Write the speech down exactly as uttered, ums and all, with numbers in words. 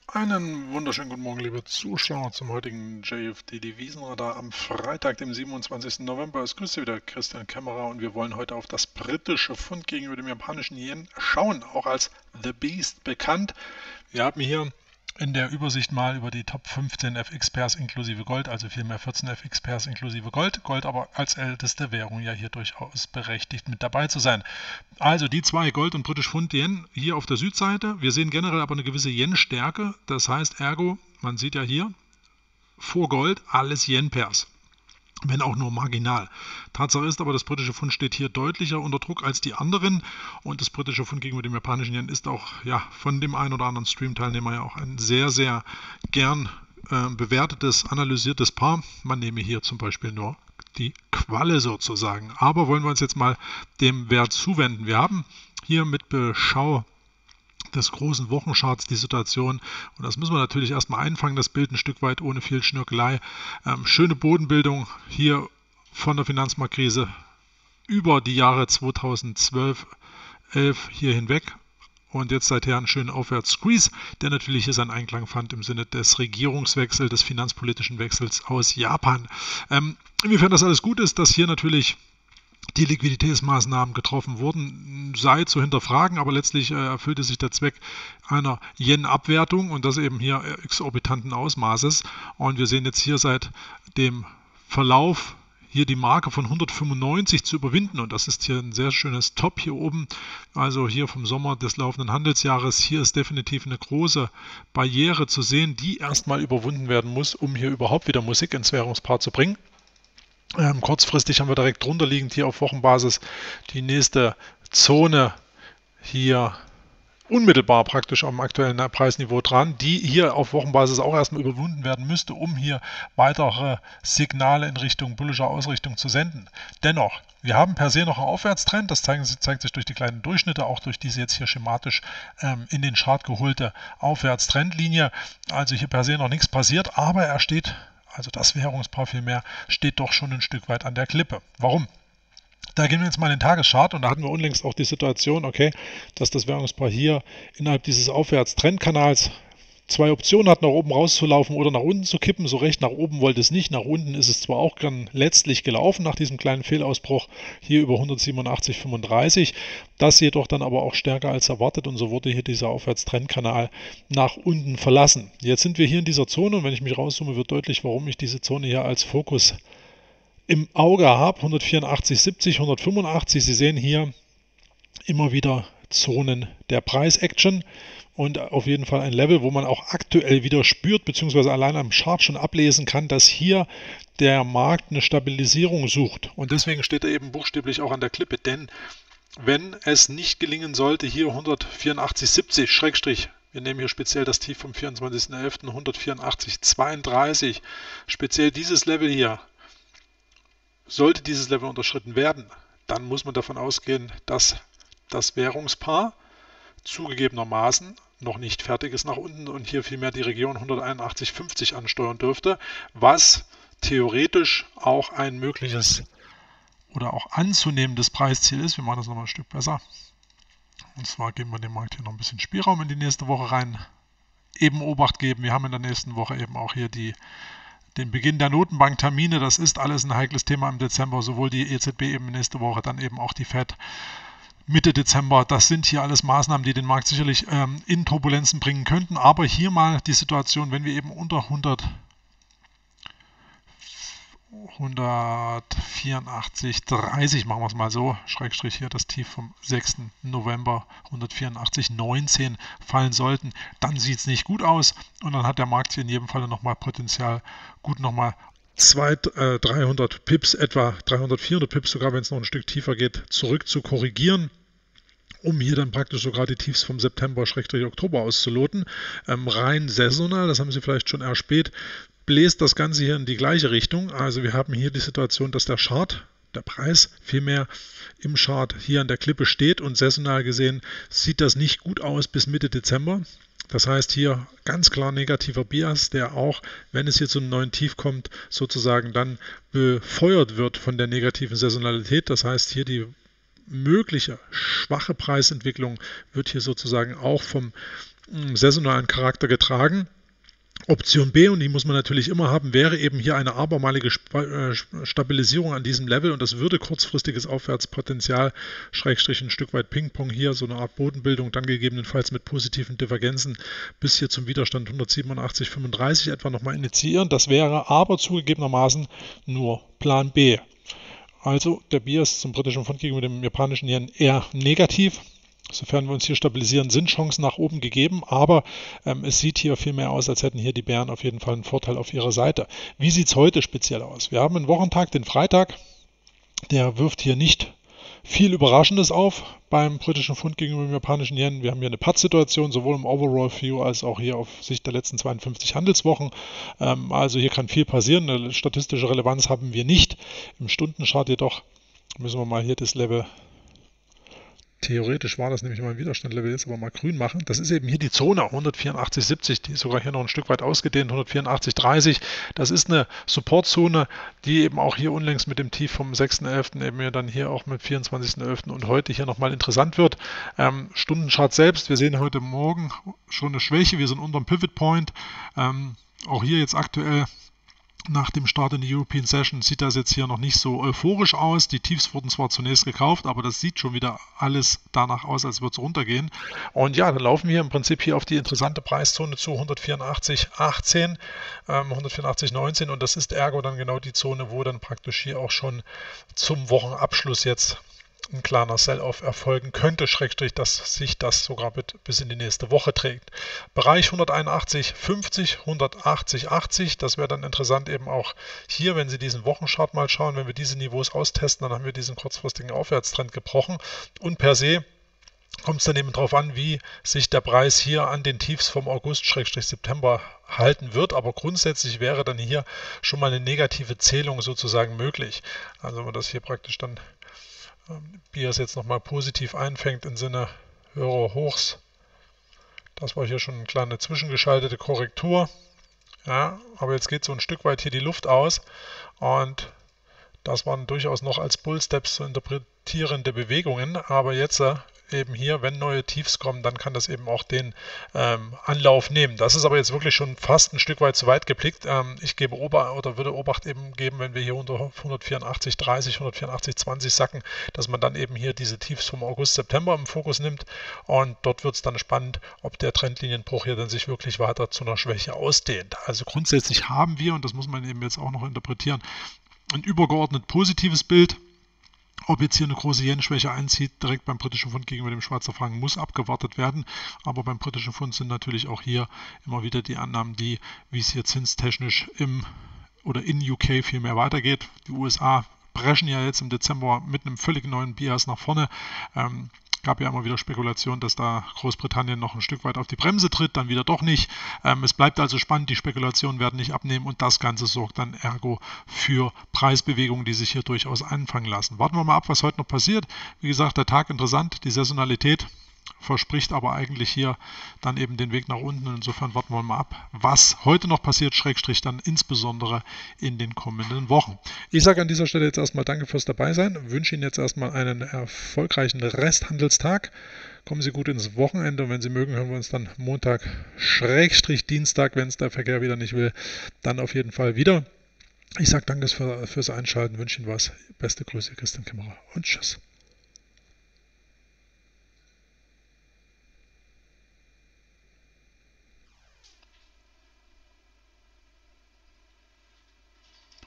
Einen wunderschönen guten Morgen, liebe Zuschauer, zum heutigen J F D Devisenradar am Freitag, dem siebenundzwanzigsten November. Es grüßt Sie wieder Christian Kämmerer und wir wollen heute auf das britische Pfund gegenüber dem japanischen Yen schauen, auch als The Beast bekannt. Wir haben hier in der Übersicht mal über die Top fünfzehn F X-Pairs inklusive Gold, also vielmehr vierzehn F X-Pairs inklusive Gold. Gold aber als älteste Währung ja hier durchaus berechtigt mit dabei zu sein. Also die zwei, Gold und British Pfund Yen, hier auf der Südseite. Wir sehen generell aber eine gewisse Yen-Stärke. Das heißt ergo, man sieht ja hier, vor Gold alles Yen-Pairs. Wenn auch nur marginal. Tatsache ist aber, das britische Pfund steht hier deutlicher unter Druck als die anderen und das britische Pfund gegenüber dem japanischen Yen ist auch ja, von dem einen oder anderen Stream-Teilnehmer ja auch ein sehr, sehr gern äh, bewertetes, analysiertes Paar. Man nehme hier zum Beispiel nur die Qualle sozusagen. Aber wollen wir uns jetzt mal dem Wert zuwenden. Wir haben hier mit Beschau des großen Wochencharts die Situation, und das müssen wir natürlich erstmal einfangen, das Bild ein Stück weit ohne viel Schnörkelei. Ähm, schöne Bodenbildung hier von der Finanzmarktkrise über die Jahre zweitausendzwölf, elf hier hinweg und jetzt seither einen schönen Aufwärts-Squeeze, der natürlich hier seinen Einklang fand im Sinne des Regierungswechsels, des finanzpolitischen Wechsels aus Japan. Ähm, inwiefern das alles gut ist, dass hier natürlich die Liquiditätsmaßnahmen getroffen wurden, sei zu hinterfragen, aber letztlich äh, erfüllte sich der Zweck einer Yen-Abwertung und das eben hier exorbitanten Ausmaßes. Und wir sehen jetzt hier seit dem Verlauf hier die Marke von hundertfünfundneunzig zu überwinden und das ist hier ein sehr schönes Top hier oben, also hier vom Sommer des laufenden Handelsjahres. Hier ist definitiv eine große Barriere zu sehen, die erstmal überwunden werden muss, um hier überhaupt wieder Musik ins Währungspaar zu bringen. Ähm, kurzfristig haben wir direkt drunter liegend hier auf Wochenbasis die nächste Zone hier unmittelbar praktisch am aktuellen Preisniveau dran, die hier auf Wochenbasis auch erstmal überwunden werden müsste, um hier weitere Signale in Richtung bullischer Ausrichtung zu senden. Dennoch, wir haben per se noch einen Aufwärtstrend, das zeigen, zeigt sich durch die kleinen Durchschnitte, auch durch diese jetzt hier schematisch ähm, in den Chart geholte Aufwärtstrendlinie. Also hier per se noch nichts passiert, aber er steht, also das Währungspaar vielmehr, steht doch schon ein Stück weit an der Klippe. Warum? Da gehen wir jetzt mal in den Tageschart und da hatten wir unlängst auch die Situation, okay, dass das Währungspaar hier innerhalb dieses Aufwärtstrendkanals zwei Optionen hat, nach oben rauszulaufen oder nach unten zu kippen. So recht nach oben wollte es nicht, nach unten ist es zwar auch dann letztlich gelaufen nach diesem kleinen Fehlausbruch hier über hundertsiebenundachtzig Komma fünfunddreißig. Das jedoch dann aber auch stärker als erwartet und so wurde hier dieser Aufwärtstrendkanal nach unten verlassen. Jetzt sind wir hier in dieser Zone und wenn ich mich rauszoome, wird deutlich, warum ich diese Zone hier als Fokus im Auge habe. hundertvierundachtzig Komma siebzig, hundertfünfundachtzig. Sie sehen hier immer wieder Zonen der Preis-Action und auf jeden Fall ein Level, wo man auch aktuell wieder spürt, beziehungsweise allein am Chart schon ablesen kann, dass hier der Markt eine Stabilisierung sucht. Und deswegen steht er eben buchstäblich auch an der Klippe, denn wenn es nicht gelingen sollte, hier hundertvierundachtzig Komma siebzig, Schrägstrich, wir nehmen hier speziell das Tief vom vierundzwanzigsten elften hundertvierundachtzig Komma zweiunddreißig, speziell dieses Level hier, sollte dieses Level unterschritten werden, dann muss man davon ausgehen, dass das Währungspaar zugegebenermaßen noch nicht fertig ist nach unten und hier vielmehr die Region hunderteinundachtzig Komma fünfzig ansteuern dürfte, was theoretisch auch ein mögliches oder auch anzunehmendes Preisziel ist. Wir machen das nochmal ein Stück besser. Und zwar geben wir dem Markt hier noch ein bisschen Spielraum in die nächste Woche rein. Eben Obacht geben, wir haben in der nächsten Woche eben auch hier die den Beginn der Notenbanktermine. Das ist alles ein heikles Thema im Dezember, sowohl die E Z B eben nächste Woche, dann eben auch die Fed Mitte Dezember. Das sind hier alles Maßnahmen, die den Markt sicherlich ähm, in Turbulenzen bringen könnten. Aber hier mal die Situation, wenn wir eben unter hundert, hundertvierundachtzig Komma dreißig, machen wir es mal so, Schrägstrich hier das Tief vom sechsten November, hundertvierundachtzig Komma neunzehn fallen sollten, dann sieht es nicht gut aus und dann hat der Markt hier in jedem Fall nochmal Potenzial, gut nochmal zweihundert, äh, dreihundert Pips, etwa dreihundert, vierhundert Pips, sogar wenn es noch ein Stück tiefer geht, zurück zu korrigieren, um hier dann praktisch sogar die Tiefs vom September, Schrägstrich Oktober auszuloten. Ähm, rein saisonal, das haben Sie vielleicht schon erspäht, bläst das Ganze hier in die gleiche Richtung. Also wir haben hier die Situation, dass der Chart, der Preis vielmehr im Chart hier an der Klippe steht und saisonal gesehen sieht das nicht gut aus bis Mitte Dezember. Das heißt hier ganz klar negativer Bias, der auch, wenn es hier zu einem neuen Tief kommt, sozusagen dann befeuert wird von der negativen Saisonalität. Das heißt hier die mögliche schwache Preisentwicklung wird hier sozusagen auch vom saisonalen Charakter getragen. Option B, und die muss man natürlich immer haben, wäre eben hier eine abermalige Stabilisierung an diesem Level und das würde kurzfristiges Aufwärtspotenzial, Schrägstrich ein Stück weit Ping-Pong hier, so eine Art Bodenbildung, dann gegebenenfalls mit positiven Divergenzen bis hier zum Widerstand hundertsiebenundachtzig Komma fünfunddreißig etwa nochmal initiieren. Das wäre aber zugegebenermaßen nur Plan B. Also der Bias zum britischen Pfund gegenüber dem japanischen Yen eher negativ. Sofern wir uns hier stabilisieren, sind Chancen nach oben gegeben, aber ähm, es sieht hier viel mehr aus, als hätten hier die Bären auf jeden Fall einen Vorteil auf ihrer Seite. Wie sieht es heute speziell aus? Wir haben einen Wochentag, den Freitag, der wirft hier nicht viel Überraschendes auf beim britischen Pfund gegenüber dem japanischen Yen. Wir haben hier eine Pattsituation, sowohl im Overall View als auch hier auf Sicht der letzten zweiundfünfzig Handelswochen. Ähm, also hier kann viel passieren, eine statistische Relevanz haben wir nicht. Im Stundenchart jedoch müssen wir mal hier das Level... Theoretisch war das nämlich mal ein Widerstandlevel, jetzt aber mal grün machen. Das ist eben hier die Zone hundertvierundachtzig Komma siebzig, die ist sogar hier noch ein Stück weit ausgedehnt, hundertvierundachtzig Komma dreißig. Das ist eine Supportzone, die eben auch hier unlängst mit dem Tief vom sechsten elften eben ja dann hier auch mit vierundzwanzigsten elften und heute hier nochmal interessant wird. Ähm, Stundenchart selbst, wir sehen heute Morgen schon eine Schwäche, wir sind unter dem Pivot Point. Ähm, auch hier jetzt aktuell nach dem Start in die European Session sieht das jetzt hier noch nicht so euphorisch aus. Die Tiefs wurden zwar zunächst gekauft, aber das sieht schon wieder alles danach aus, als würde es runtergehen. Und ja, dann laufen wir im Prinzip hier auf die interessante Preiszone zu hundertvierundachtzig Komma achtzehn, ähm, hundertvierundachtzig Komma neunzehn und das ist ergo dann genau die Zone, wo dann praktisch hier auch schon zum Wochenabschluss jetzt ein kleiner Sell-Off erfolgen könnte, Schrägstrich, dass sich das sogar mit bis in die nächste Woche trägt. Bereich hunderteinundachtzig Komma fünfzig, hundertachtzig Komma achtzig, das wäre dann interessant eben auch hier, wenn Sie diesen Wochenchart mal schauen, wenn wir diese Niveaus austesten, dann haben wir diesen kurzfristigen Aufwärtstrend gebrochen und per se kommt es dann eben darauf an, wie sich der Preis hier an den Tiefs vom August-September halten wird, aber grundsätzlich wäre dann hier schon mal eine negative Zählung sozusagen möglich. Also wenn man das hier praktisch dann Bias jetzt nochmal positiv einfängt im Sinne höherer Hochs. Das war hier schon eine kleine zwischengeschaltete Korrektur. Ja, aber jetzt geht so ein Stück weit hier die Luft aus und das waren durchaus noch als Bullsteps zu interpretierende Bewegungen, aber jetzt äh, eben hier, wenn neue Tiefs kommen, dann kann das eben auch den ähm, Anlauf nehmen. Das ist aber jetzt wirklich schon fast ein Stück weit zu weit geblickt. Ähm, ich gebe Obacht oder würde Obacht eben geben, wenn wir hier unter hundertvierundachtzig Komma dreißig, hundertvierundachtzig Komma zwanzig sacken, dass man dann eben hier diese Tiefs vom August, September im Fokus nimmt und dort wird es dann spannend, ob der Trendlinienbruch hier dann sich wirklich weiter zu einer Schwäche ausdehnt. Also grundsätzlich haben wir, und das muss man eben jetzt auch noch interpretieren, ein übergeordnet positives Bild. Ob jetzt hier eine große Yen-Schwäche einzieht, direkt beim britischen Pfund gegenüber dem Schweizer Franken, muss abgewartet werden. Aber beim britischen Pfund sind natürlich auch hier immer wieder die Annahmen, die, wie es hier zinstechnisch im oder in U K viel mehr weitergeht. Die U S A preschen ja jetzt im Dezember mit einem völlig neuen Bias nach vorne. Ähm, gab ja immer wieder Spekulationen, dass da Großbritannien noch ein Stück weit auf die Bremse tritt, dann wieder doch nicht. Ähm, es bleibt also spannend, die Spekulationen werden nicht abnehmen und das Ganze sorgt dann ergo für Preisbewegungen, die sich hier durchaus einfangen lassen. Warten wir mal ab, was heute noch passiert. Wie gesagt, der Tag interessant, die Saisonalität verspricht aber eigentlich hier dann eben den Weg nach unten. Insofern warten wir mal ab, was heute noch passiert, Schrägstrich dann insbesondere in den kommenden Wochen. Ich sage an dieser Stelle jetzt erstmal danke fürs Dabeisein, wünsche Ihnen jetzt erstmal einen erfolgreichen Resthandelstag. Kommen Sie gut ins Wochenende und wenn Sie mögen, hören wir uns dann Montag, Schrägstrich Dienstag, wenn es der Verkehr wieder nicht will, dann auf jeden Fall wieder. Ich sage danke für, fürs Einschalten, wünsche Ihnen was. Beste Grüße, Christian Kämmerer und tschüss.